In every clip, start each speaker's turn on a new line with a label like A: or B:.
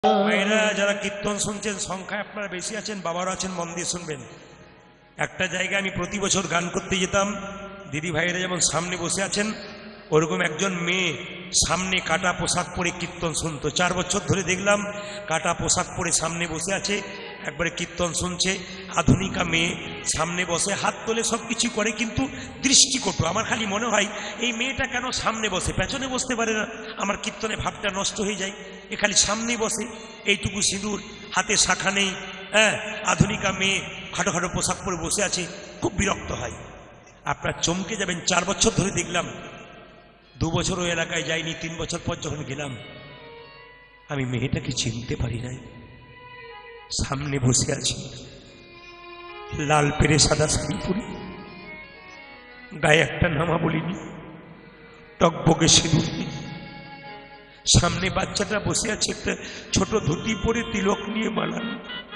A: মায়েরা যারা কীর্তন শুনছেন সংখ্যায় আপনারা বেশি আছেন, বাবারা আছেন, মন দিয়ে শুনবেন। একটা জায়গায় আমি প্রতি বছর গান করতে যেতাম, দিদি ভাইয়েরা যেমন সামনে বসে আছেন ওরকম একজন মেয়ে সামনে কাটা পোশাক পরে কীর্তন শুনতো। 4 বছর ধরে দেখলাম কাটা পোশাক পরে সামনে বসে আছে, একবারে কীর্তন শুনছে। আধুনিকা মেয়ে সামনে বসে হাত তোলে, সব কিছু করে, কিন্তু দৃষ্টিকটু। আমার খালি মনে হয় এই মেয়েটা কেন সামনে বসে, পেছনে বসতে পারে না? আমার কীর্তনে ভাবটা নষ্ট হয়ে যায়। এ খালি সামনেই বসে, এইটুকু সিঁদুর, হাতে শাখা নেই, হ্যাঁ, আধুনিকা মেয়ে খাটো খাটো পোশাক পরে বসে আছে, খুব বিরক্ত হয়। আপনার চমকে যাবেন, 4 বছর ধরে দেখলাম। 2 বছর ওই এলাকায় যাইনি, 3 বছর পর যখন গেলাম আমি মেয়েটাকে চিনতে পারি নাই। সামনে বসে আছি, লাল পেরে সাদা শাড়ি পরি, গায়ে একটা নামা বলিনি, টকবকে সিঁদুর নেই। সামনে বাচ্চাটা বসে আছে, একটা ছোট ধুতি পরে, তিলক নিয়ে মালানো।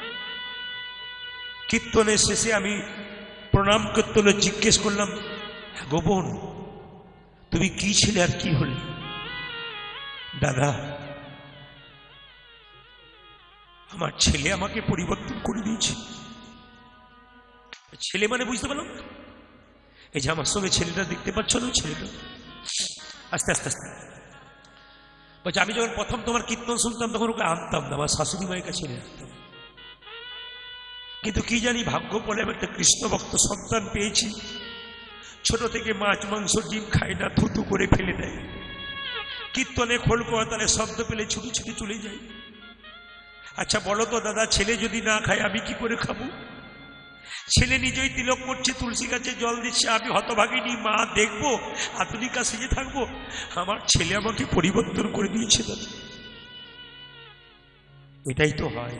A: কীর্তনের শেষে আমি প্রণাম করতে হলো, জিজ্ঞেস করলাম, গো বোন, তুমি কি ছিলে আর কি হলে? দাদা, আমার ছেলে আমাকে পরিবর্তন করে দিয়েছে। ছেলে মানে বুঝতে পারলাম, এই যে আমার সঙ্গে ছেলেটা দেখতে পাচ্ছ না, ছেলেটা আস্তে আস্তে আস্তে বলছে, আমি যখন প্রথম তোমার কীর্তন শুনতাম তখন ওকে আনতাম না, আমার শাশুড়ি মায়ের কাছে রাখতাম। কিন্তু কি জানি ভাগ্য বলে আমি একটা কৃষ্ণ ভক্ত সন্তান পেয়েছি। ছোট থেকে মাছ মাংস ডিম খায় না, থুতু করে ফেলে দেয়। কীর্তনে খোল করতালে শব্দ পেলে ছুটি ছুটি চলে যায়। আচ্ছা বলো তো দাদা, ছেলে যদি না খায় আমি কি করে খাবো? ছেলে নিজেই তিলক করছে, তুলসী গাছে জল দিচ্ছে, আমি হতভাগিনী মা দেখবো, আধুনিকা সেজে থাকবো? আমার ছেলে আমাকে পরিবর্তন করে দিয়েছে দাদা। এটাই তো হয়।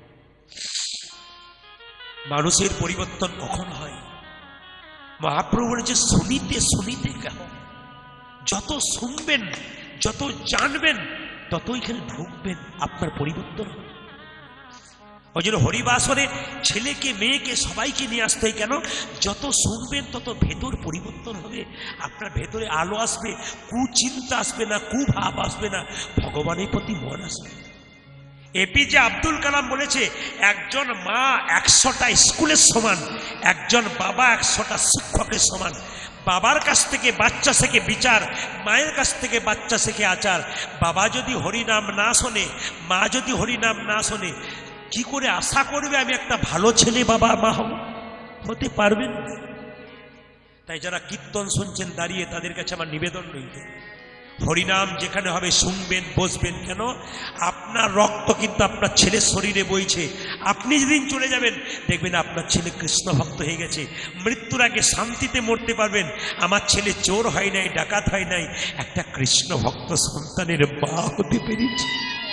A: মানুষের পরিবর্তন কখন হয়? মহাপ্রভু বলেছে, শুনিতে শুনিতে কেন, যত শুনবেন, যত জানবেন, তত এখানে ঢুকবেন, আপনার পরিবর্তন হবে। ওই জন্য হরিবাসরে ছেলেকে মেয়েকে সবাইকে নিয়ে আসতে হয়। কেন? যত শুনবেন তত ভেতর পরিবর্তন হবে, আপনার ভেতরে আলো আসবে, কুচিন্তা আসবে না, কুভাব আসবে না, ভগবানের প্রতি মন আসবে। এপিজে আব্দুল কালাম বলেছে, একজন মা 100টা স্কুলের সমান, একজন বাবা 100টা শিক্ষকের সমান। বাবার কাছ থেকে বাচ্চা শেখে বিচার, মায়ের কাছ থেকে বাচ্চা শেখে আচার। বাবা যদি হরিনাম না শোনে, মা যদি হরিনাম না শোনে, কি করে আশা করবে আমি একটা ভালো ছেলে বাবা মা হব? হতে পারবেন? তাই যারা কীর্তন শুনছেন দাঁড়িয়ে, তাদের কাছে আমার নিবেদন রইল, হরিনাম যেখানে হবে শুনবেন, বসবেন। কেন? আপনার রক্ত কিন্তু আপনার ছেলের শরীরে বইছে। আপনি যেদিন চলে যাবেন দেখবেন আপনার ছেলে কৃষ্ণ ভক্ত হয়ে গেছে। মৃত্যুর আগে শান্তিতে মরতে পারবেন, আমার ছেলে চোর হয় নাই, ডাকাত হয় নাই, একটা কৃষ্ণ ভক্ত সন্তানের মা হতে পেরেছে।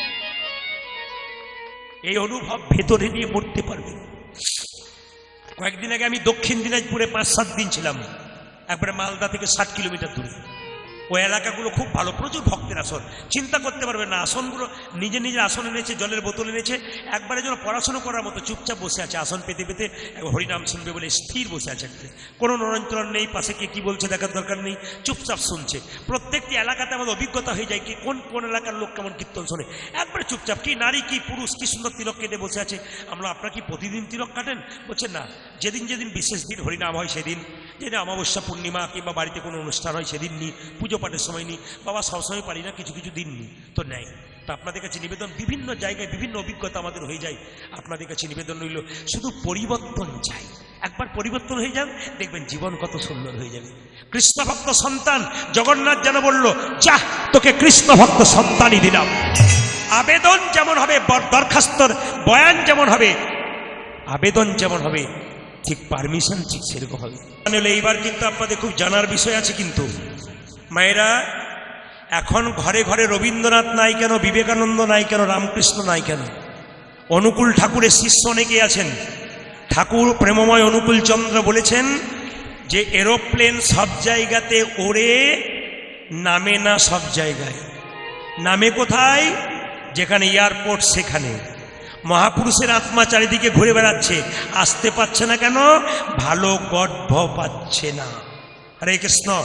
A: এই অনুভব ভেতরে নিয়ে মরতে পারবেন। কয়েকদিন আগে আমি দক্ষিণ দিনাজপুরে 5-7 দিন ছিলাম, একবারে মালদা থেকে 60 কিলোমিটার দূরে। ওই এলাকাগুলো খুব ভালো, প্রচুর ভক্তের আসন। চিন্তা করতে পারবেন না, আসনগুলো নিজে নিজে আসন এনেছে, জলের বোতল এনেছে, একবারে যেন পড়াশোনা করার মতো চুপচাপ বসে আছে, আসন পেতে পেতে হরিনাম শুনবে বলে স্থির বসে আছে। কোনো নড়নচড়ন নেই, পাশে কে কি বলছে দেখার দরকার নেই, চুপচাপ শুনছে। প্রত্যেকটি এলাকাতে আমাদের অভিজ্ঞতা হয়ে যায় কি কোন কোন এলাকার লোক কেমন কীর্তন শোনে। একবারে চুপচাপ, কি নারী কি পুরুষ, কি সুন্দর তিলক কেটে বসে আছে। আমরা, আপনার কি প্রতিদিন তিলক কাটেন? বলছেন না, যেদিন যেদিন বিশেষ দিন হরিনাম হয় সেদিন, যেদিন অমাবস্যা পূর্ণিমা কিংবা বাড়িতে কোনো অনুষ্ঠান হয় সেদিন নিই, পুজো পাঠের সময় নিই। বাবা সবসময় পারি না, কিছু কিছু দিন নিই, তো নেয়। তো আপনাদের কাছে নিবেদন, বিভিন্ন জায়গায় বিভিন্ন অভিজ্ঞতা আমাদের হয়ে যায়, আপনাদের কাছে নিবেদন রইল, শুধু পরিবর্তন চাই। একবার পরিবর্তন হয়ে যান, দেখবেন জীবন কত সুন্দর হয়ে যাবে। কৃষ্ণ ভক্ত সন্তান জগন্নাথ যেন বলল, যা তোকে কৃষ্ণ ভক্ত সন্তানই দিলাম। আবেদন যেমন হবে, দরখাস্তর বয়ান যেমন হবে, আবেদন যেমন হবে, ঠিক পারমিশন ঠিক সেরকম হবে। এইবার কিন্তু আপনাদের খুব জানার বিষয় আছে। কিন্তু মায়েরা, এখন ঘরে ঘরে রবীন্দ্রনাথ নাই কেন, বিবেকানন্দ নাই কেন, রামকৃষ্ণ নাই কেন? অনুকূল ঠাকুরের শিষ্য অনেকে আছেন। ঠাকুর প্রেমময় অনুকূল চন্দ্র বলেছেন যে এরোপ্লেন সব জায়গাতে ওড়ে, নামে না সব জায়গায়। নামে কোথায়? যেখানে এয়ারপোর্ট সেখানে। মহাপুরুষের আত্মা চারিদিকে ঘুরে বেড়াচ্ছে, আসতে পারছে না কেন? ভালো গর্ভ পাচ্ছে না। হরে কৃষ্ণ।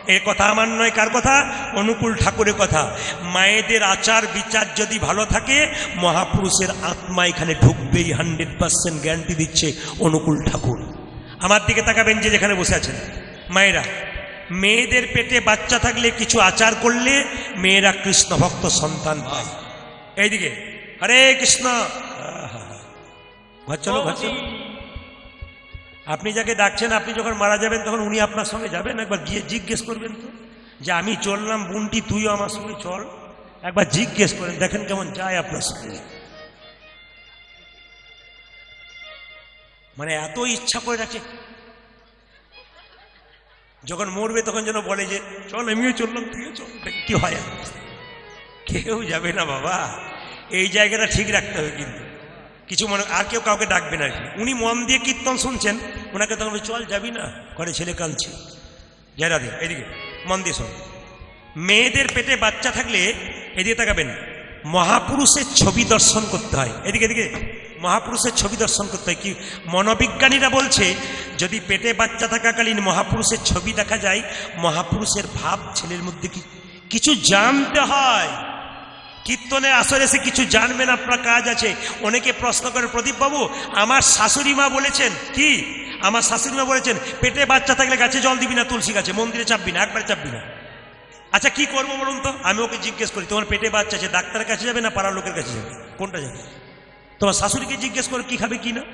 A: এ কথা আমার নয়, কার কথা? অনুকূল ঠাকুরের কথা। মায়েদের আচার বিচার যদি ভালো থাকে মহাপুরুষের আত্মা এখানে ঢুকবেই, 100% গ্যারান্টি দিচ্ছে অনুকূল ঠাকুর। আমার দিকে তাকাবেন, যে যেখানে বসে আছেন মায়েরা, মেয়েদের পেটে বাচ্চা থাকলে কিছু আচার করলে মেয়েরা কৃষ্ণ ভক্ত সন্তান পায়। এইদিকে হরে কৃষ্ণ, ঘর চলো ঘর চলো। আপনি যাকে ডাকছেন, আপনি যখন মারা যাবেন তখন উনি আপনার সঙ্গে যাবেন? একবার গিয়ে জিজ্ঞেস করবেন তো, যে আমি চললাম বুনটি, তুইও আমার সঙ্গে চল। একবার জিজ্ঞেস করেন, দেখেন কেমন যায় আপনার সঙ্গে। মানে এত ইচ্ছা করে রাখে, যখন মরবে তখন যেন বলে যে চল আমিও চললাম, তুইও চল। কি হয়? কেউ যাবে না বাবা, এই জায়গাটা ঠিক রাখতে হবে। কিন্তু কিছু মনে, আর কেউ কাউকে ডাকবে না। উনি মন দিয়ে কীর্তন শুনছেন, ওনাকে তখন চল যাবি না, ঘরে ছেলে কাঁদছে। যারা দিন এদিকে মন দিয়ে শোন। মেয়েদের পেটে বাচ্চা থাকলে এদিকে তাকাবেন, মহাপুরুষের ছবি দর্শন করতে হয়। এদিকে এদিকে মহাপুরুষের ছবি দর্শন করতে হয়। কি মনোবিজ্ঞানীরা বলছে, যদি পেটে বাচ্চা থাকাকালীন মহাপুরুষের ছবি দেখা যায়, মহাপুরুষের ভাব ছেলের মধ্যে কিছু জানতে হয়। কীর্তনের আসরে এসে কিছু জানবেন, আপনার কাজ আছে। অনেকে প্রশ্ন করে, প্রদীপ বাবু আমার শাশুড়ি মা বলেছেন কি, আমার শাশুড়ি মা বলেছেন পেটে বাচ্চা থাকলে গাছে জল দিবি না, তুলসী গাছে, মন্দিরে চাপবি না, একবারে চাপবি না। আচ্ছা কি করবো বলুন তো? আমি ওকে জিজ্ঞেস করি, তোমার পেটে বাচ্চা আছে, ডাক্তারের কাছে যাবে না পাড়ার লোকের কাছে যাবে? কোনটা যাবে? তোমার শাশুড়িকে জিজ্ঞেস করে কি খাবে কি না।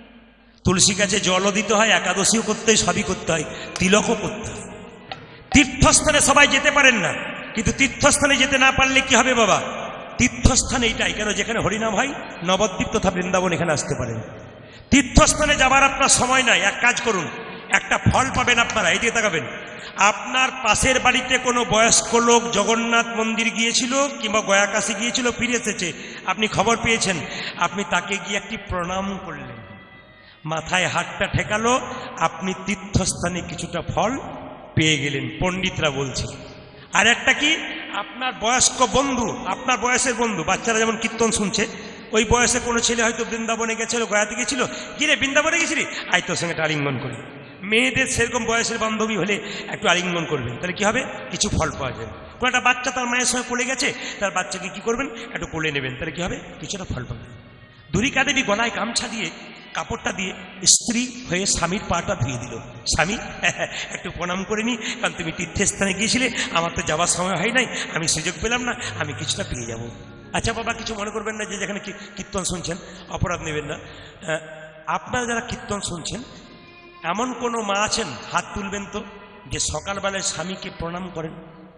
A: তুলসী গাছে জলও দিতে হয়, একাদশীও করতে হয়, সবই করতে হয়, তিলকও করতে হয়। তীর্থস্থানে সবাই যেতে পারেন না, কিন্তু তীর্থস্থানে যেতে না পারলে কি হবে বাবা? তীর্থস্থান এইটাই কেন, যেখানে হরিনাম হয়, নবদ্বীপ তথা বৃন্দাবন, এখানে আসতে পারেন। তীর্থস্থানে যাবার আপনার সময় নাই। এক কাজ করুন, একটা ফল পাবেন আপনারা। এই দিকে তাকাবেন, আপনার পাশের বাড়িতে কোনো বয়স্ক লোক জগন্নাথ মন্দির গিয়েছিল কিংবা গয়াকাশী গিয়েছিল, ফিরে এসেছে, আপনি খবর পেয়েছেন, আপনি তাকে গিয়ে একটি প্রণাম করলেন, মাথায় হাতটা ঠেকালো, আপনি তীর্থস্থানে কিছুটা ফল পেয়ে গেলেন, পণ্ডিতরা বলছে। আর একটা কি, আপনার বয়স্ক বন্ধু, আপনার বয়সের বন্ধু, বাচ্চারা যেমন কীর্তন শুনছে, ওই বয়সে কোনো ছেলে হয়তো বৃন্দাবনে গেছিল, গয়াতে গেছিল, গিয়ে বৃন্দাবনে গেছিলি, আয় তোর সঙ্গে একটা আলিঙ্গন করি। মেয়েদের সেরকম বয়সের বান্ধবী হলে একটু আলিঙ্গন করবেন, তাহলে কি হবে? কিছু ফল পাওয়া যাবে। কোনো একটা বাচ্চা তার মায়ের সঙ্গে পড়ে গেছে, তার বাচ্চাকে কি করবেন? একটু কোলে নেবেন, তাহলে কি হবে? কিছুটা ফল পাবেন। ধুরিকা দেবী গলায় গামছা দিয়ে, কাপড়টা দিয়ে স্ত্রী হয়ে স্বামীর পাটা ধুয়ে দিল। স্বামী একটু প্রণাম করে নি, কারণ তুমি তীর্থস্থানে গিয়েছিলে, আমার তো যাওয়ার সময় হয় নাই, আমি সুযোগ পেলাম না, আমি কিছুটা পেয়ে যাব। আচ্ছা বাবা, কিছু মনে করবেন না যে যেখানে কীর্তন শুনছেন, অপরাধ নেবেন না। আপনারা যারা কীর্তন শুনছেন, এমন কোনো মা আছেন, হাত তুলবেন তো, যে সকালবেলায় স্বামীকে প্রণাম করেন?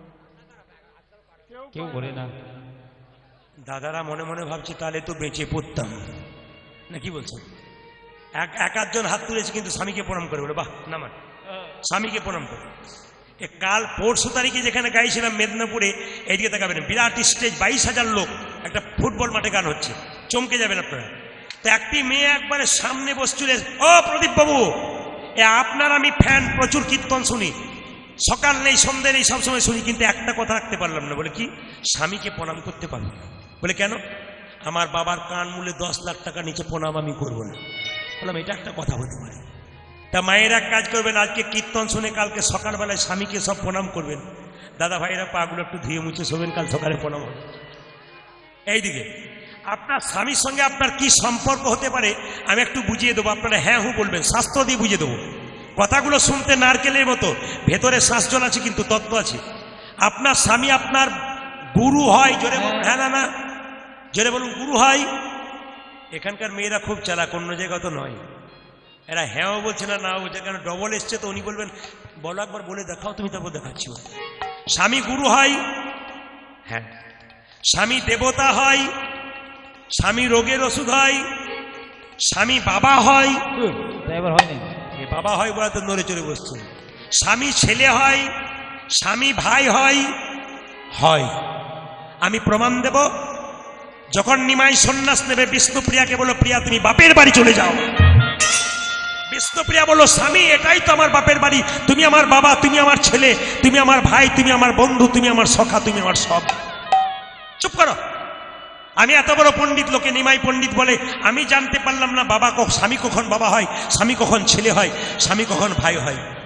B: কেউ করে না।
A: দাদারা মনে মনে ভাবছে তাহলে তো বেঁচে পড়তাম না, কি বলছেন? এক আধজন হাত তুলেছে, কিন্তু স্বামীকে প্রণাম করে বলে, বাহ নামান, স্বামীকে প্রণাম করে। কাল পরশু তারিখে যেখানে গাইছিলাম মেদিনীপুরে, এইদিকে তাকাবেন, বিরাট স্টেজ, 22,000 লোক, একটা ফুটবল মাঠে গান হচ্ছে, চমকে যাবেন আপনারা। তো একটি মেয়ে একবারে সামনে বসছিল, ও প্রদীপ বাবু, আপনার আমি ফ্যান, প্রচুর কীর্তন শুনি, সকাল নেই সন্ধ্যে নেই সবসময় শুনি, কিন্তু একটা কথা রাখতে পারলাম না। বলে কি? স্বামীকে প্রণাম করতে পারলাম না। বলে কেন? আমার বাবার কান মূলে 10 লাখ টাকা নিচে প্রণাম আমি করবো না। বললাম এটা একটা কথা হতে পারে। তা মায়ের এক কাজ করবেন, আজকে কীর্তন শুনে কালকে সকালবেলায় স্বামীকে সব প্রণাম করবেন। দাদা ভাইরা পাগুলো একটু ধুয়ে মুছে শোবেন, কাল সকালে প্রণাম হবে। এইদিকে আপনার স্বামীর সঙ্গে আপনার কি সম্পর্ক হতে পারে আমি একটু বুঝিয়ে দেবো, আপনারা হ্যাঁ হু বলবেন, শাস্ত্র দিয়ে বুঝিয়ে দেবো। কথাগুলো শুনতে নারকেলের মতো, ভেতরে শ্বাসজল আছে কিন্তু তত্ত্ব আছে। আপনার স্বামী আপনার গুরু হয়, জোরে বলুন হ্যাঁ না না, জোরে বলুন গুরু হয়। এখানকার মেয়েরা খুব চালাক, অন্য জায়গা তো নয়। এরা হ্যাঁও বলছে না, নাও বলছে, কেন ডবল এসছে তো। উনি বলবেন বলো একবার, বলে দেখাও তুমি, তারপর দেখাচ্ছি। স্বামী গুরু হয়, হ্যাঁ। স্বামী দেবতা হয়, স্বামী রোগের ওষুধ হয়, স্বামী বাবা হয়, বাবা হয় বলে তো নড়ে চড়ে বসছে। স্বামী ছেলে হয়, স্বামী ভাই হয়, হয়। আমি প্রমাণ দেব, যখন নিমাই সন্ন্যাস নেবে, বিষ্ণুপ্রিয়াকে বলো, প্রিয়া তুমি বাপের বাড়ি চলে যাও। বিষ্ণুপ্রিয়া বলল, স্বামী এটাই তো আমার বাপের বাড়ি, তুমি আমার বাবা, তুমি আমার ছেলে, তুমি আমার ভাই, তুমি আমার বন্ধু, তুমি আমার সখা, তুমি আমার সব। চুপ করো। আমি এত বড় পণ্ডিত, লোকে নিমাই পণ্ডিত বলে, আমি জানতে পারলাম না বাবা স্বামী কখন বাবা হয়, স্বামী কখন ছেলে হয়, স্বামী কখন ভাই হয়।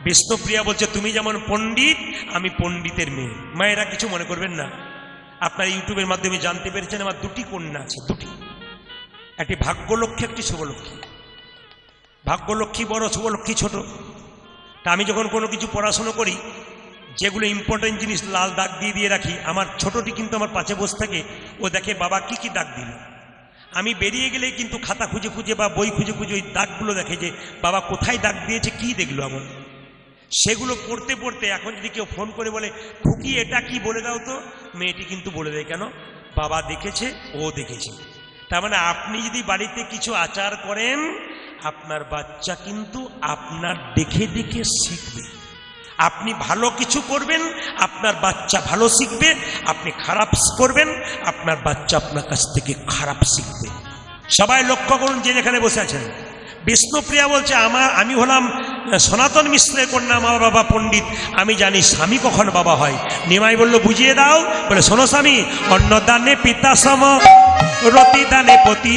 A: বিষ্ণুপ্রিয়া বলছে তুমি যেমন পণ্ডিত আমি পণ্ডিতের মেয়ে। মায়েরা কিছু মনে করবেন না, আপনার ইউটিউবের মাধ্যমে জানতে পেরেছেন আমার দুটি কন্যা আছে, দুটি, একটি ভাগ্যলক্ষ্মী একটি শুভলক্ষ্মী। ভাগ্যলক্ষ্মী বড়, শুভলক্ষ্মী ছোট। তা আমি যখন কোনো কিছু পড়াশোনা করি, যেগুলো ইম্পর্টেন্ট জিনিস লাল দাগ দিয়ে দিয়ে রাখি, আমার ছোটটি কিন্তু আমার পাশে বসে থাকে, ও দেখে বাবা কি কি দাগ দিল। আমি বেরিয়ে গেলে কিন্তু খাতা খুঁজে খুঁজে বা বই খুঁজে খুঁজে ওই দাগগুলো দেখে যে বাবা কোথায় দাগ দিয়েছে, কি দেখলো এমন। সেগুলো পড়তে পড়তে এখন যদি কেউ ফোন করে বলে খুকি এটা কি বলে দাও তো, মেয়েটি কিন্তু বলে দেয়, কেন বাবা দেখেছে, ও দেখেছে। তার মানে আপনি যদি বাড়িতে কিছু আচার করেন, আপনার বাচ্চা কিন্তু আপনার দেখে দেখে শিখবে। আপনি ভালো কিছু করবেন, আপনার বাচ্চা ভালো শিখবে। আপনি খারাপ করবেন, আপনার বাচ্চা আপনার কাছ থেকে খারাপ শিখবে। সবাই লক্ষ্য করুন যে যেখানে বসে আছেন। বিষ্ণুপ্রিয়া বলছে আমি হলাম সনাতন মিশ্রের কন্যা, মা বাবা পণ্ডিত, আমি জানি স্বামী কখন বাবা হয়। নিমাই বলল বুঝিয়ে দাও। বলে শোনো স্বামী, অন্নদানে পিতা সম রতিদানে পতি,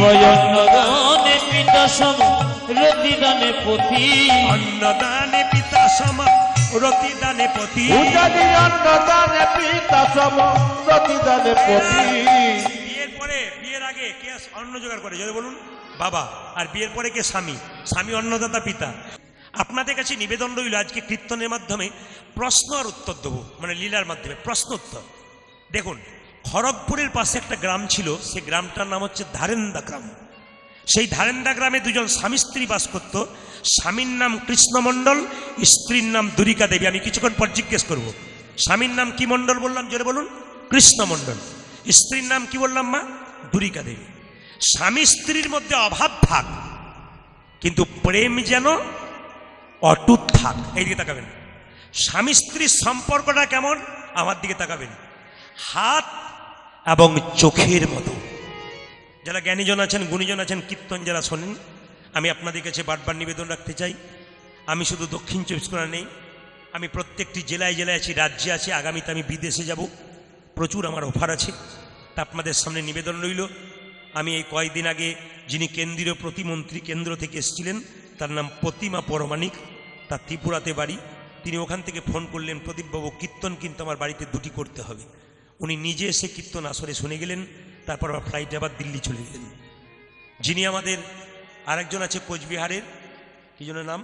B: অন্নদানে পিতা সম রতিদানে পতি,
A: অন্নদানে পিতা সম রতিদানে পতি,
C: অন্নদানে পিতা সম রতিদানে পতি।
A: বিয়ের পরে, বিয়ের আগে কে অন্ন জোগাড় করে যদি বলুন বাবা, আর বিয়ের পরে কে স্বামী, স্বামী অন্নদাতা পিতা। আপনাদের কাছে নিবেদন রইল আজকে কীর্তনের মাধ্যমে প্রশ্ন আর উত্তর দেবো, মানে লীলার মাধ্যমে প্রশ্ন উত্তর। দেখুন, খড়গপুরের পাশে একটা গ্রাম ছিল, সেই গ্রামটার নাম হচ্ছে ধারেন্দা গ্রাম। সেই ধারেন্দা গ্রামে দুজন স্বামী স্ত্রী বাস করত। স্বামীর নাম কৃষ্ণমণ্ডল, স্ত্রীর নাম দুরিকা দেবী। আমি কিছুক্ষণ পর জিজ্ঞেস করবো স্বামীর নাম কি মণ্ডল বললাম, জোরে বলুন। কৃষ্ণমণ্ডল। স্ত্রীর নাম কি বললাম মা? দুরিকা দেবী। স্বামী স্ত্রীর মধ্যে অভাব থাক, কিন্তু প্রেম যেন অটুট থাক। এই দিকে তাকাবেন। স্বামী স্ত্রীর সম্পর্কটা কেমন, আমার দিকে তাকাবেন। হাত এবং চোখের মতো। যারা জ্ঞানীজন আছেন, গুণীজন আছেন, কীর্তন যারা শোনেন, আমি আপনাদের কাছে বারবার নিবেদন রাখতে চাই, আমি শুধু দক্ষিণ চব্বিশ পরগনা নেই, আমি প্রত্যেকটি জেলায় জেলায় আছি, রাজ্যে আছি। আগামীতে আমি বিদেশে যাব, প্রচুর আমার অফার আছে। তা আপনাদের সামনে নিবেদন রইল। আমি এই কয়েকদিন আগে যিনি কেন্দ্রীয় প্রতিমন্ত্রী, কেন্দ্র থেকে এসেছিলেন, তার নাম প্রতিমা পরমাণিক, তার ত্রিপুরাতে বাড়ি। তিনি ওখান থেকে ফোন করলেন, প্রদীপবাবু কীর্তন কিন্তু আমার বাড়িতে দুটি করতে হবে। উনি নিজে এসে কীর্তন আসরে শুনে গেলেন, তারপর আবার ফ্লাইটে আবার দিল্লি চলে গেলেন। যিনি আমাদের আরেকজন আছে কোচবিহারের, কি জন্য নাম,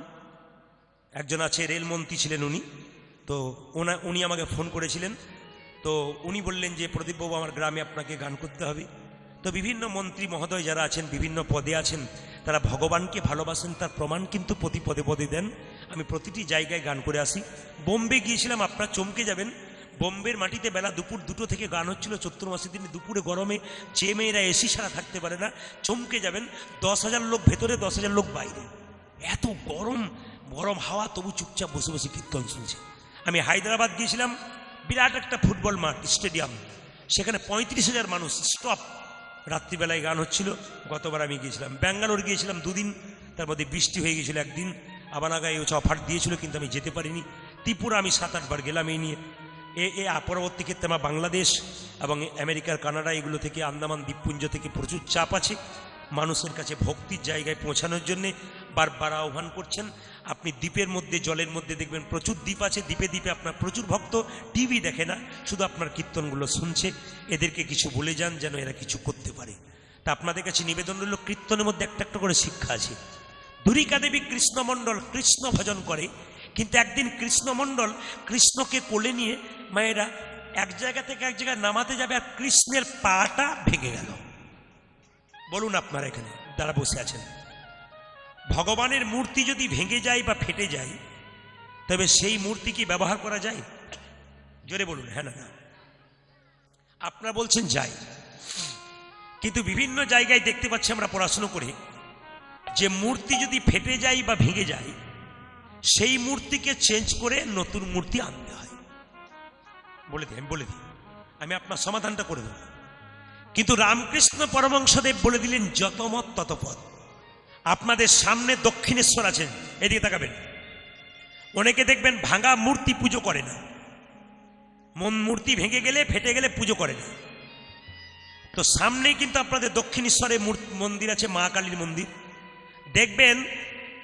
A: একজন আছে রেলমন্ত্রী ছিলেন উনি, তো উনি আমাকে ফোন করেছিলেন। তো উনি বললেন যে প্রদীপবাবু আমার গ্রামে আপনাকে গান করতে হবে। তো বিভিন্ন মন্ত্রী মহোদয় যারা আছেন, বিভিন্ন পদে আছেন, তারা ভগবানকে ভালোবাসেন, তার প্রমাণ কিন্তু প্রতি পদে পদে দেন। আমি প্রতিটি জায়গায় গান করে আসি। বোম্বে গিয়েছিলাম, আপনারা চমকে যাবেন। বোম্বের মাটিতে বেলা দুপুর 2টো থেকে গান হচ্ছিল। চৈত্র মাসের দিনে দুপুরে গরমে যে মেয়েরা এসি ছাড়া থাকতে পারে না, চমকে যাবেন। 10,000 লোক ভেতরে, 10,000 লোক বাইরে, এত গরম গরম হাওয়া, তবু চুপচাপ বসে বসে কীর্তন শুনছে। আমি হায়দ্রাবাদ গিয়েছিলাম, বিরাট একটা ফুটবল মাঠ, স্টেডিয়াম, সেখানে 35,000 মানুষ স্টপ, রাত্রিবেলায় গান হচ্ছিল। গতবার আমি গিয়েছিলাম। ব্যাঙ্গালোর গিয়েছিলাম 2 দিন, তার মধ্যে বৃষ্টি হয়ে গিয়েছিল একদিন। আবানাগায় হচ্ছে অফার দিয়েছিল, কিন্তু আমি যেতে পারিনি। ত্রিপুরা আমি 7-8 বার গেলাম এই নিয়ে। পরবর্তী ক্ষেত্রে আমার বাংলাদেশ এবং আমেরিকার, কানাডা, এগুলো থেকে, আন্দামান দ্বীপপুঞ্জ থেকে প্রচুর চাপ আছে মানুষের কাছে ভক্তির জায়গায় পৌঁছানোর জন্যে। বারবার আহ্বান করছেন। আপনি দ্বীপের মধ্যে, জলের মধ্যে দেখবেন প্রচুর দ্বীপ আছে, দ্বীপে দ্বীপে আপনার প্রচুর ভক্ত টিভি দেখে না, শুধু আপনার কীর্তনগুলো শুনছে। এদেরকে কিছু বলে যান যেন এরা কিছু করতে পারে। তা আপনাদের কাছে নিবেদন রইল, কীর্তনের মধ্যে একটা একটা করে শিক্ষা আছে। দুরিকা দেবী কৃষ্ণমণ্ডল কৃষ্ণ ভজন করে, কিন্তু একদিন কৃষ্ণমণ্ডল কৃষ্ণকে কোলে নিয়ে মায়েরা এক জায়গা থেকে এক জায়গায় নামাতে যাবে, আর কৃষ্ণের পাটা ভেঙে গেল। বলুন আপনারা এখানে যারা বসে আছেন, ভগবানের মূর্তি যদি ভেঙে যায় বা ফেটে যায়, তবে সেই মূর্তি কি ব্যবহার করা যায়? জোরে বলুন হ্যাঁ না না। আপনারা বলছেন যাই, কিন্তু বিভিন্ন জায়গায় দেখতে পাচ্ছি আমরা পড়াশুনো করে, যে মূর্তি যদি ফেটে যায় বা ভেঙে যায়, সেই মূর্তিকে চেঞ্জ করে নতুন মূর্তি আনতে হয়। বলে দিই, আমি আপনার সমাধানটা করে দেব। কিন্তু রামকৃষ্ণ পরমহংসদেব বলে দিলেন যত মত তত পথ। আপনাদের সামনে দক্ষিণেশ্বর আছেন, এদিকে তাকাবেন। অনেকে দেখবেন ভাঙা মূর্তি পুজো করে না, মূর্তি ভেঙে গেলে, ফেটে গেলে পুজো করে না। তো সামনেই কিন্তু আপনাদের দক্ষিণেশ্বরে মন্দির আছে, মা কালীর মন্দির। দেখবেন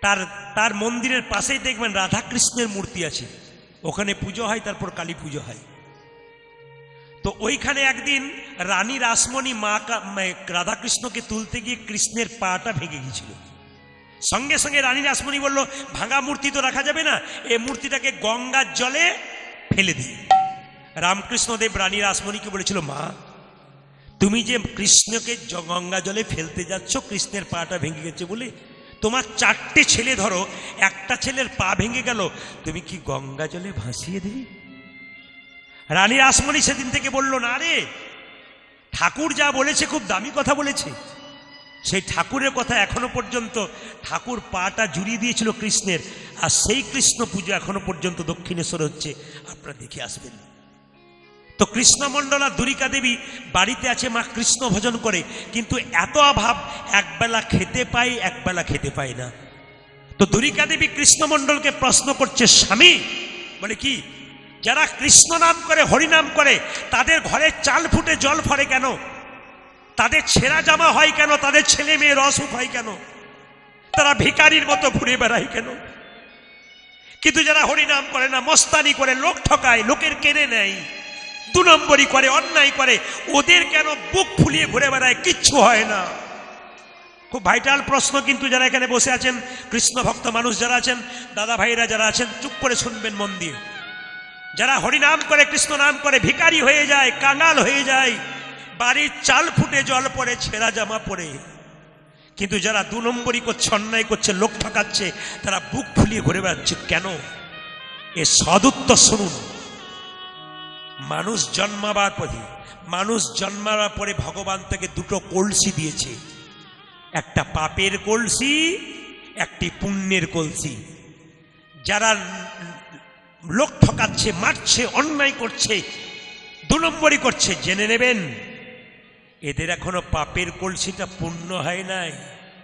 A: তার তার মন্দিরের পাশেই দেখবেন রাধা কৃষ্ণের মূর্তি আছে, ওখানে পুজো হয়, তারপর কালী পুজো হয়। তো ওইখানে একদিন রানী রাসমণি রাধাকৃষ্ণকে তুলতে গিয়ে কৃষ্ণের পাটা ভেঙে গিয়েছিল। সঙ্গে সঙ্গে রানী রাসমণি বলল, ভাঙা মূর্তি তো রাখা যাবে না, এই মূর্তিটাকে গঙ্গার জলে ফেলে দিই। রামকৃষ্ণদেব রানী রাসমণিকে বলেছিল, মা তুমি যে কৃষ্ণকে গঙ্গা জলে ফেলতে যাচ্ছ, কৃষ্ণের পাটা ভেঙে গেছে বলে, তোমার 4টে ছেলে ধরো, একটা ছেলের পা ভেঙে গেল, তুমি কি গঙ্গা জলে ভাসিয়ে দেবে? রানী রাসমণি সেদিন থেকে বলল, না রে, ঠাকুর যা বলেছে খুব দামি কথা বলেছে। সেই ঠাকুরের কথা এখনো পর্যন্ত, ঠাকুর পাটা জুড়িয়ে দিয়েছিল কৃষ্ণের, আর সেই কৃষ্ণ পুজো এখনো পর্যন্ত দক্ষিণেশ্বর হচ্ছে, আপনারা দেখে আসবেন। তো কৃষ্ণমণ্ডল আর দুরিকা দেবী বাড়িতে আছে, মা কৃষ্ণ ভজন করে, কিন্তু এত অভাব, একবেলা খেতে পাই, একবেলা খেতে পায় না। তো দুরিকা দেবী কৃষ্ণমণ্ডলকে প্রশ্ন করছে, স্বামী, বলে কি, যারা কৃষ্ণ নাম করে, হরিনাম করে, তাদের ঘরে চাল ফুটে জল ফরে কেন? তাদের ছেঁড়া জামা হয় কেন? তাদের ছেলে মেয়ের অসুখ হয় কেন? তারা ভিখারির মতো ঘুরে বেড়ায় কেন? কিন্তু যারা হরিনাম করে না, মস্তানি করে, লোক ঠকায়, লোকের কেড়ে নেয়, 2 নম্বরই করে, অন্যায় করে, ওদের কেন বুক ফুলিয়ে ঘুরে বেড়ায়, কিচ্ছু হয় না? খুব ভাইটাল প্রশ্ন। কিন্তু যারা এখানে বসে আছেন, কৃষ্ণ ভক্ত মানুষ যারা আছেন, দাদা ভাইরা যারা আছেন, চুপ করে শুনবেন মন দিয়ে। যারা হরিনাম করে, কৃষ্ণ নাম করে, ভিখারি হয়ে যায়, কাঙাল হয়ে যায়, বাড়ির চাল ফুটে জল পড়ে, ছেঁড়া জামা পড়ে, কিন্তু যারা 2 নম্বরই করছে, অন্যায় করছে, লোক ঠকাচ্ছে, তারা বুক ফুলিয়ে ঘুরে বেড়াচ্ছে কেন? এ সদুত্তর শুনুন। মানুষ জন্মাবার পরে ভগবান তাকে 2টো কলসি দিয়েছে, একটা পাপের কলসি, একটি পুণ্যের কলসি। যারা লোক ঠকাচ্ছে, মারছে, অন্যায় করছে, 2 নম্বরই করছে, জেনে নেবেন এদের এখনো পাপের কলসিটা পূর্ণ হয় নাই।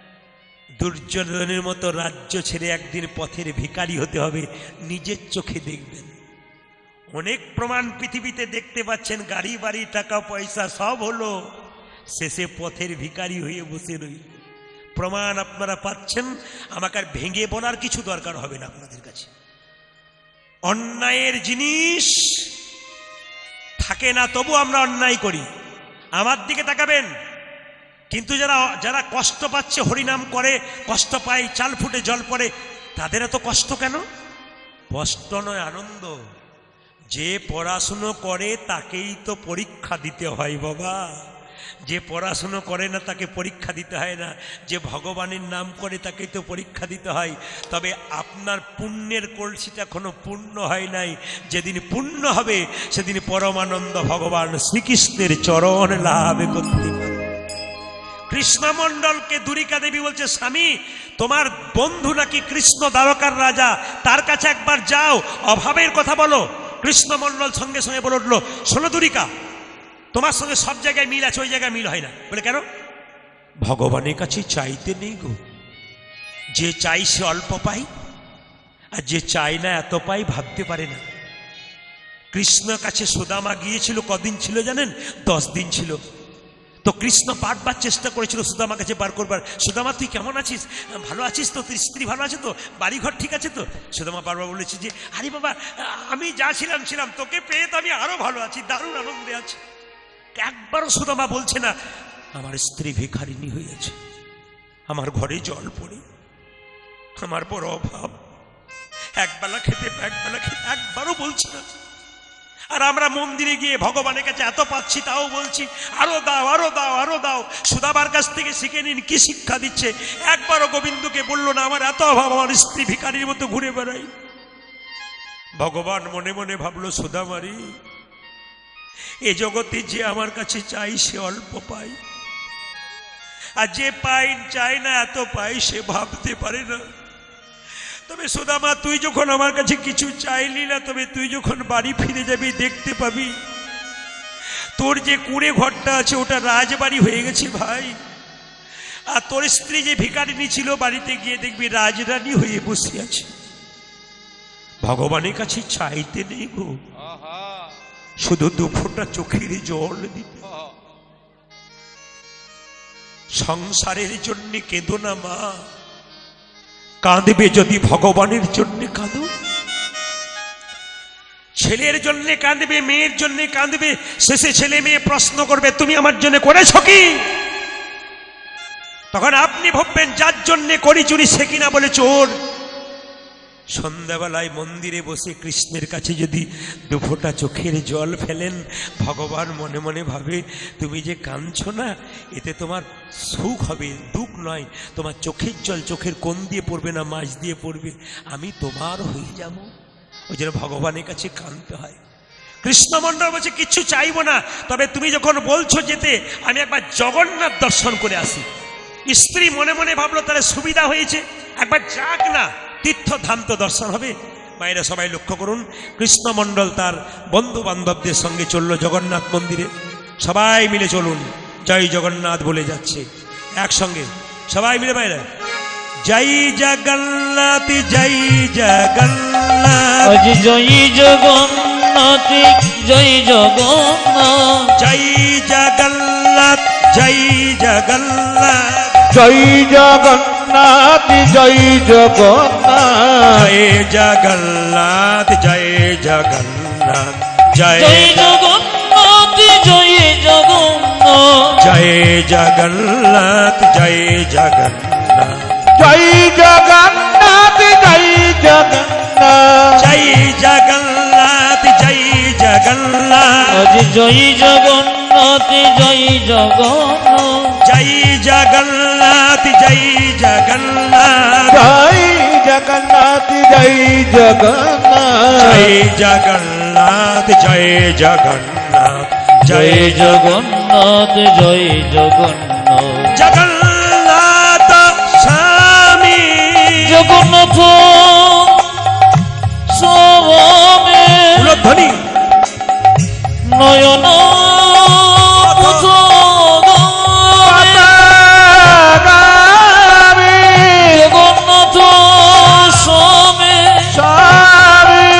A: দুর্যোধনের মতো রাজ্য ছেড়ে একদিন পথের ভিখারি হতে হবে, নিজের চোখে দেখবেন। অনেক প্রমাণ পৃথিবীতে দেখতে পাচ্ছেন, গাড়ি বাড়ি টাকা পয়সা সব হলো, শেষে পথের ভিখারি হয়ে বসে রইল। প্রমাণ আপনারা পাচ্ছেন, আমাকে আর ভেঙে বলার কিছু দরকার হবে না আপনাদের কাছে। অন্যায়ের জিনিস থাকে না, তবু আমরা অন্যায় করি। আমার দিকে তাকাবেন। কিন্তু যারা কষ্ট পাচ্ছে, হরিনাম করে, কষ্ট পায়, চাল ফুটে জল পড়ে, তাদের এত কষ্ট কেন? কষ্ট নয়, আনন্দ। যে পড়াশুনো করে তাকেই তো পরীক্ষা দিতে হয় বাবা, যে পড়াশুনো করে না তাকে পরীক্ষা দিতে হয় না, যে ভগবানের নাম করে তাকেই তো পরীক্ষা দিতে হয়। তবে আপনার পুণ্যের কলসিটা এখনো পূর্ণ হয় নাই, যেদিন পূর্ণ হবে সেদিন পরমানন্দ ভগবান শ্রীকৃষ্ণের চরণ লাভ করতে পারে। কৃষ্ণমণ্ডলকে দুরিকা দেবী বলছে, স্বামী, তোমার বন্ধু নাকি কৃষ্ণ দ্বারকার রাজা, তার কাছে একবার যাও, অভাবের কথা বলো। কৃষ্ণমণ্ডল সঙ্গে সঙ্গে বলে উঠলো, শোনো দুরিকা, তোমার সঙ্গে সব জায়গায় মিল আছে, ওই জায়গায় মিল হয় না। বলে কেন? ভগবানের কাছে চাইতে নেই গো, যে চাই সে অল্প পাই, আর যে চাই না এত পাই ভাবতে পারে না। কৃষ্ণের কাছে সুদামা গিয়েছিল, কদিন ছিল জানেন? 10 দিন ছিল। তো কৃষ্ণ বারবার চেষ্টা করেছিল সুদামার কাছে বার করবার, সুদামা তুই কেমন আছিস, ভালো আছিস তো, তোর স্ত্রী ভালো আছে তো, বাড়িঘর ঠিক আছে তো? সুদামা বারবার বলেছে যে, আরে বাবা, আমি যা ছিলাম তোকে পেয়ে তো আমি আরো ভালো আছি, দারুণ আনন্দে আছি। একবারও সুদামা বলছে না আমার স্ত্রী ভিখারিনী হয়েছে, আমার ঘরে জল পড়ে, আমার বড় অভাব, একবেলা খেতে একবারও বলছে না। আর আমরা মন্দিরে গিয়ে ভগবানের কাছে এত পাচ্ছি, তাও বলছি আরো দাও, আরো দাও, আরো দাও। সুদামার কাছ থেকে শিখে নিন কি শিক্ষা দিচ্ছে। একবারও গোবিন্দকে বললো না আমার এত অভাব, আমার স্ত্রী ভিখারির মতো ঘুরে বেড়াই। ভগবান মনে মনে ভাবলো, সুদামারি, এ জগতে যে আমার কাছে চাই সে অল্প পাই, আর যে পাই চায় না এত পাই, সে ভাবতে পারে না। তবে সুদামা, তুই যখন আমার কাছে কিছু চাইলি না, তবে তুই যখন বাড়ি ফিরে যাবি দেখতে পাবি তোর যে কুঁড়ে ঘরটা আছে ওটা রাজবাড়ি হয়ে গেছে ভাই, আর তোর স্ত্রী যে ভিখারিনী ছিল বাড়িতে গিয়ে দেখবি রাজরানী হয়ে বসে আছে। ভগবানের কাছে চাইতে নেই গো, শুধু 2 ফোঁটা চোখের জল দিতে। সংসারের জন্য কেঁদো না মা, কাঁদবে যদি ভগবানের জন্য কাঁদো, ছেলের জন্য কাঁদবে, মেয়ের জন্য কাঁদবে, শেষে ছেলে মেয়ে প্রশ্ন করবে তুমি আমার জন্য করেছ কি? তখন আপনি ভাববেন যার জন্য করি চুরি সে কিনা বলে চোর। সন্ধ্যাবেলায় মন্দিরে বসে কৃষ্ণের কাছে যদি দুফোঁটা চোখের জল ফেলেন, ভগবান মনে মনে ভাবে তুমি যে কাঁদছো না, এতে তোমার সুখ হবে, দুঃখ নয়। তোমার চোখের জল চোখের কোণ দিয়ে পড়বে না, মাঝ দিয়ে পড়বে, আমি তোমার হয়ে যাব। ওই জন্য ভগবানের কাছে কাঁদতে হয়। কৃষ্ণমণ্ডল বলছে কিচ্ছু চাইবো না, তবে তুমি যখন বলছো যেতে, আমি একবার জগন্নাথ দর্শন করে আসি। স্ত্রী মনে মনে ভাবলো তাহলে সুবিধা হয়েছে, একবার যাক না, তীর্থধাম তো দর্শন হবে। মায়েরা সবাই লক্ষ্য করুন, কৃষ্ণমণ্ডল তার বন্ধু বান্ধবদের সঙ্গে চলল জগন্নাথ মন্দিরে। সবাই মিলে চলুন, জয় জগন্নাথ বলে যাচ্ছে একসঙ্গে সবাই মিলে। মায়েরা জয় জগন্নাথ, জয় জগন্নাথ,
B: জয় জগন্নাথ, জয় জগন্নাথ,
A: জয় জগন্নাথ, জয় জগন্নাথ,
C: জয় জগন্নাথ, জয় জগন্নাথ,
A: জয় জগন্নাথ, জয় জগন্নাথ, জয়
B: জয় জগন্নাথ, জয় জগন্নাথ,
A: জয় জগন্নাথ, জয় জগন্নাথ,
C: জয় জগন্নাথ, জয় জগন্নাথ,
A: জয় জগন্নাথ, জয় জগন্নাথ,
B: জয় জগন্নাথ, জয় জগন্নাথ,
A: জয় জগন্নাথ, জয় জগন্নাথ,
C: জয় জগন্নাথ, জয় জগন্নাথ,
A: জয় জগন্নাথ, জয় জগন্নাথ,
B: জয় জগন্নাথ, জয় জগন্নাথ,
A: জগন্নাথ স্বামী,
B: জগন্নাথ স্বামী,
A: ধ্বনি
B: নয়ন
C: পাতাগামী,
B: জগন্নাথ স্বামী,
C: স্বামী,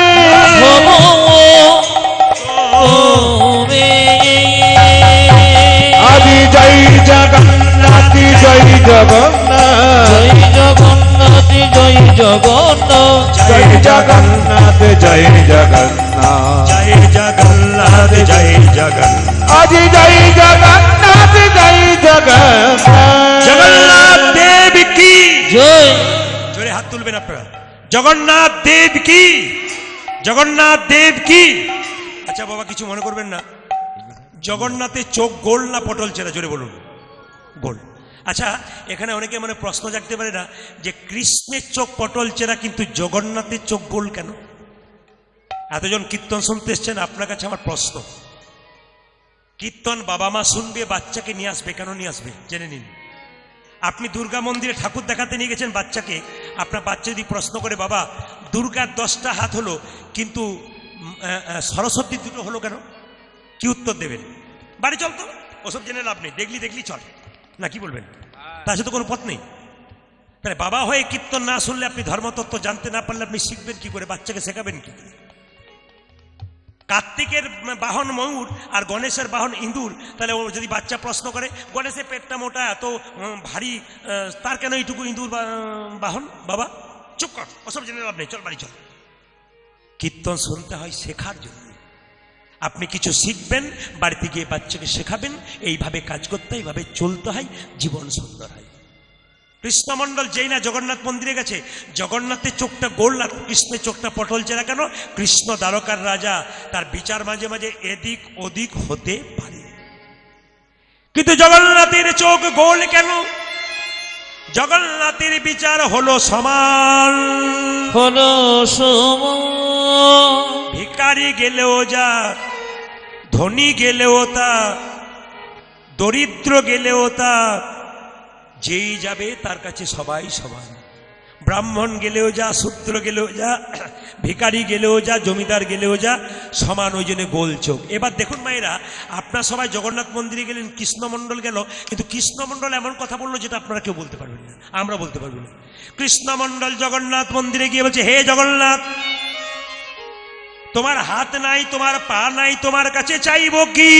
C: আদি জয় জগন্নাথ, জয় জগন্নাথ,
B: জয় জগন্নাথ, জয় জগন্নাথ,
C: জয় জগন্নাথ, জয় জগন্নাথ,
A: জয় জগন্নাথ, জয় জগন্নাথ,
C: আদি জয় জগন্নাথ, জয় জগন্নাথ,
A: জগন্নাথ দেব কি
B: জয়।
A: জোরে হাত তুলবেন আপনারা। জগন্নাথ দেব কি, জগন্নাথ দেব কি। আচ্ছা বাবা কিছু মনে করবেন না, জগন্নাথের চোখ গোল না পটল চেরা? জোরে বলুন। গোল। আচ্ছা এখানে অনেকে মানে প্রশ্ন জাগতে পারে না যে কৃষ্ণের চোখ পটল চেরা কিন্তু জগন্নাথের চোখ গোল কেন? এতজন কীর্তন শুনতে এসছেন, আপনার কাছে আমার প্রশ্ন, কীর্তন বাবা মা শুনবে, বাচ্চাকে নিয়ে আসবে, কেন নিয়ে আসবে জেনে নিন। আপনি দুর্গা মন্দিরে ঠাকুর দেখাতে নিয়ে গেছেন বাচ্চাকে, আপনার বাচ্চা যদি প্রশ্ন করে বাবা দুর্গার 10টা হাত হলো কিন্তু সরস্বতী দুটো হলো কেন, কি উত্তর দেবেন? বাড়ি চল তো, ওসব জেনে লাভ নেই, দেখলি দেখলি চল না, কি বলবেন? তার সাথে কোনো পথ নেই। তাহলে বাবা হয়ে কীর্তন না শুনলে, আপনি ধর্মতত্ত্ব জানতে না পারলে আপনি শিখবেন কি করে, বাচ্চাকে শেখাবেন কি করে? কার্তিকের বাহন ময়ূর আর গণেশের বাহন ইঁদুর, তাহলে ও যদি বাচ্চা প্রশ্ন করে গণেশের পেটটা মোটা এত ভারী, তার কেন এইটুকু ইঁদুর বাহন? বাবা চুপ কর, ওসব জেনে লাভ নেই, চল বাড়ি চল। কীর্তন শুনতে হয় শেখার জন্য। আপনি কিছু শিখবেন, বাড়িতে গিয়ে বাচ্চাকে শেখাবেন, এইভাবে কাজ করতে হয়, এইভাবে চলতে হয়, জীবন সুন্দর হয়। কৃষ্ণমণ্ডল যেই না জগন্নাথ মন্দিরে গেছে, জগন্নাথের চোখটা গোল আর কৃষ্ণের চোখটা পটল চেরা কেন? কৃষ্ণ দ্বারকার রাজা, তার বিচার মাঝে মাঝে এদিক ওদিক হতে পারে, কিন্তু জগন্নাথের চোখ গোল কেন? জগন্নাথের বিচার হলো সমান,
B: হলো সমান,
A: ভিখারি গেলেও যা, ধনী গেলেও তা, দরিদ্র গেলেও তা, যেই যাবে তার কাছে সবাই সমান। ব্রাহ্মণ গেলেও যা, শূদ্র গেলেও যা, ভিখারি গেলেও যা, জমিদার গেলেও যা, সমান, ওই জন্য গোল চোখ। এবার দেখুন মায়েরা, আপনারা সবাই জগন্নাথ মন্দিরে গেলেন, কৃষ্ণমণ্ডল গেল, কিন্তু কৃষ্ণমণ্ডল এমন কথা বললো যেটা আপনারা কেউ বলতে পারবেন না, আমরা বলতে পারবো না। কৃষ্ণমণ্ডল জগন্নাথ মন্দিরে গিয়ে বলছে, হে জগন্নাথ, তোমার হাত নাই, তোমার পা নাই, তোমার কাছে চাইব কি?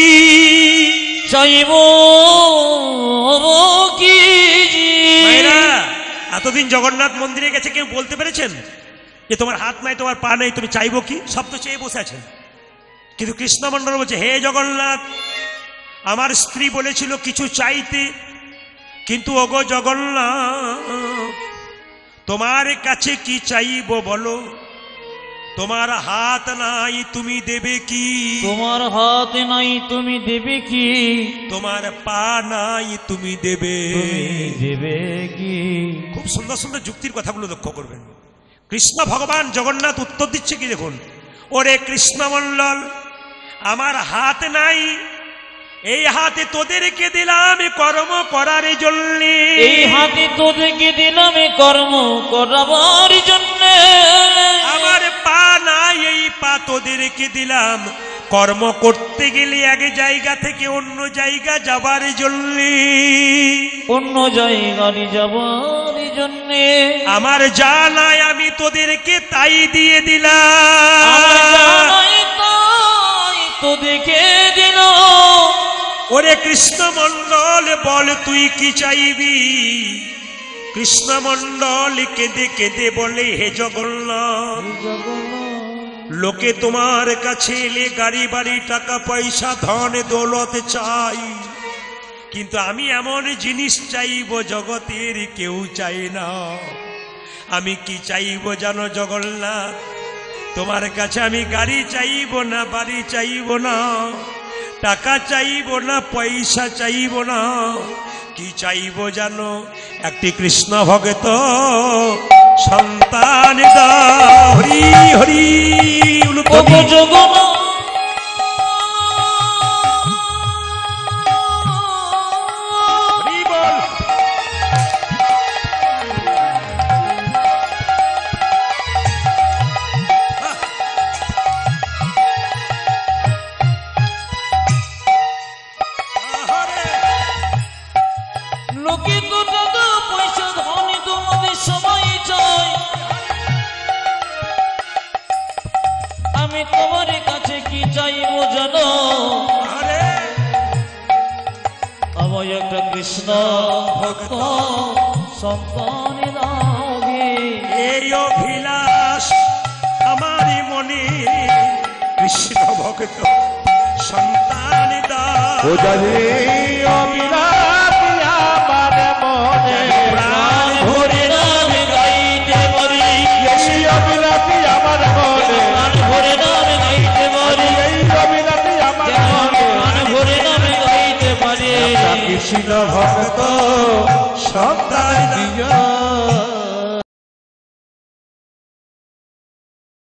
B: চাইব কি?
A: মায়েরা এতদিন জগন্নাথ মন্দিরে গেছে কেউ বলতে পেরেছেন যে তোমার হাত নাই তোমার পা নেই তুমি চাইবো কি? সব তো চেয়ে বসে আছেন। কিন্তু কৃষ্ণমন্ডল বলছে, হে জগন্নাথ, আমার স্ত্রী বলেছিল কিছু চাইতে, কিন্তু ওগো জগন্নাথ, তোমার কাছে কি চাইবো বলো? তোমার হাত নাই তুমি দেবে কি?
B: তোমার হাত নাই তুমি দেবে কি?
A: তোমার পা নাই তুমি দেবে
B: দেবে কি?
A: খুব সুন্দর সুন্দর যুক্তির কথাগুলো লক্ষ্য করবেন। কৃষ্ণ ভগবান জগন্নাথ উত্তর দিচ্ছে কি দেখুন, ওরে কৃষ্ণমন্ডল, আমার হাত নাই, এই হাতে তোদেরকে দিলাম কর্ম করার জন্য।
B: এই হাতে তোদেরকে দিলাম কর্ম করাবার জন্য।
A: আমার পা নাই, এই পা তোদেরকে দিলাম কর্ম করতে গেলে এক জায়গা থেকে অন্য জায়গা যাবার জন্য।
B: অন্য জায়গায় যাবার জন্য।
A: আমার যা নাই আমি তোদেরকে তাই দিয়ে
B: আমার
A: দিলাম।
B: জানাই তাই তোদেরকে দিল।
A: ওরে কৃষ্ণমন্ডল বল তুই কি চাইবি? কৃষ্ণমন্ডল কেঁদে কেঁদে বলে, হে জগন্নাথ, লোকে তোমার কাছে এলে গাড়ি বাড়ি টাকা পয়সা ধন দৌলত চাই, কিন্তু আমি এমন জিনিস চাইব জগতের কেউ চাই না। আমি কি চাইব জানো জগন্নাথ? তোমার কাছে আমি গাড়ি চাইব না, বাড়ি চাইব না, টাকা চাইব না, পয়সা চাইব না। কি চাইব জানো? একটি কৃষ্ণ ভক্ত সন্তান দাও। হরি হরি
B: ওগো জগন্নাথ,
A: হরি বল।
B: লোকে তো টাকা পয়সা ধনী তোমাদের সবাই চাই, আমি তোমার কাছে কি চাইবো জানো?
A: আরে
B: আমার একটা কৃষ্ণ ভক্ত সন্তান দাও গে।
A: এই অভিলাষ আমার মনে, কৃষ্ণ ভক্ত সন্তান দাও।
C: ও জানি অবিরাম আমার মনে,
B: প্রাণ ভরে নাম গাইতে পারি,
C: এই অবিরাম আমার মনে,
B: প্রাণ ভরে নাম গাইতে পারি,
C: এই অবিরাম আমার মনে।
B: প্রাণ ভরে নাম গাইতে পারি।
C: কৃষ্ণ ভক্ত সন্তান দিয়া